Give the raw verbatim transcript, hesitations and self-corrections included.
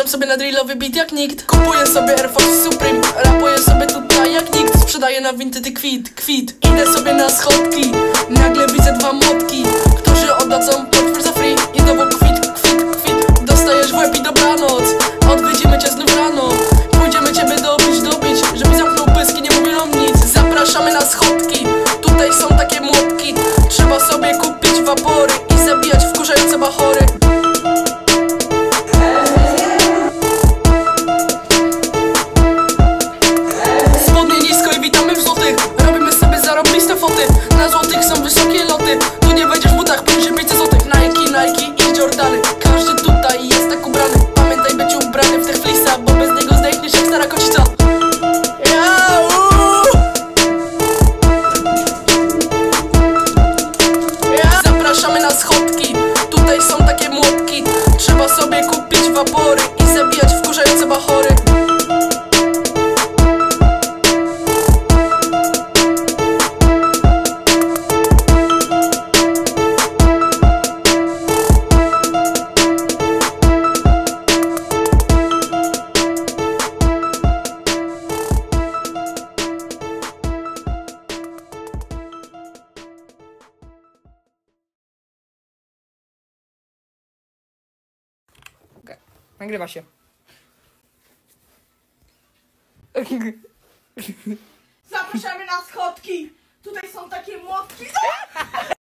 sobie na drillowy beat jak nikt. Kupuję sobie Air Force Supreme, rapuję sobie tutaj jak nikt. Sprzedaję na Vinted kwit, kwit. Idę sobie na schodki, nagle widzę dwa młotki, którzy oddadzą portfel za free. I znowu kwit, kwit, kwit. Dostajesz w łeb i dobranoc. Odwiedzimy cię znów rano. Pójdziemy ciebie dobić, dobić, żeby zamknął pyski, nie mówią nic. Zapraszamy na schodki, tutaj są takie młotki. Trzeba sobie kupić wapory i zabijać wkurzające bachory. Spodnie nisko i witamy w złotych. Robimy sobie zarobiste foty. Na złotych są wysokie loty. Tu nie wejdziesz w butach poniżej pięćset złotych. Nike, Nike i Jordany. Każdy tutaj jest tak ubrany. Pamiętaj być ubrany w tych flisa, bo bez niego zdechniesz jak stara kocica. Zapraszamy na schodki, tutaj są takie młotki. Trzeba sobie kupić wapory i zabijać wkurzające bachory. Okay. Nagrywa się. Zapraszamy na schodki! Tutaj są takie młotki!